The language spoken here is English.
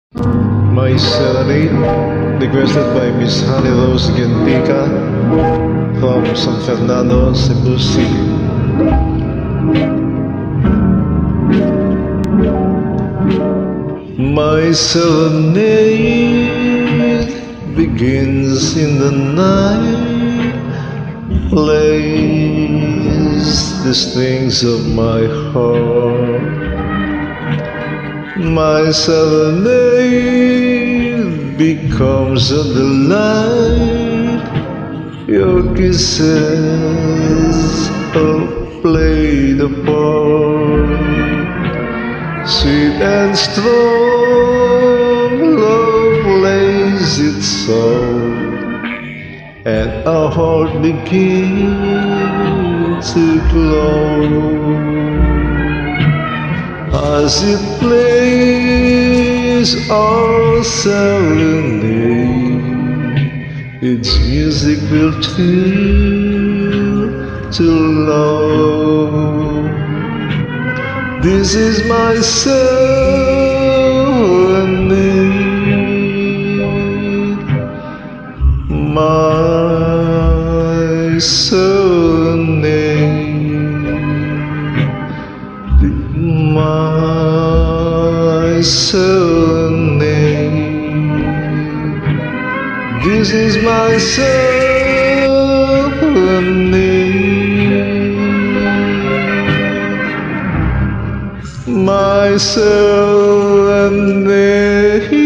My Serenade, requested by Miss Honey Rose Gentica from San Fernando Cebu City. My serenade begins in the night, plays the strings of my heart. My serenade becomes a delight. Your kisses all play the part. Sweet and strong love lays its song, and our heart begins to glow. As it plays our serenade, its music will thrill to love. This is my serenade, my serenade. My serenade. This is my serenade. My serenade.